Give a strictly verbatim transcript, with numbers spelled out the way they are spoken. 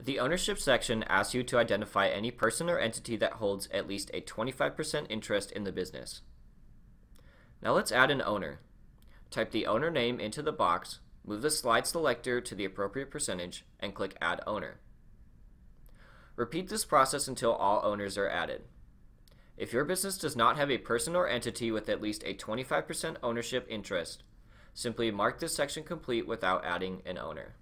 The ownership section asks you to identify any person or entity that holds at least a twenty-five percent interest in the business. Now let's add an owner. Type the owner name into the box, move the slide selector to the appropriate percentage, and click Add Owner. Repeat this process until all owners are added. If your business does not have a person or entity with at least a twenty-five percent ownership interest, simply mark this section complete without adding an owner.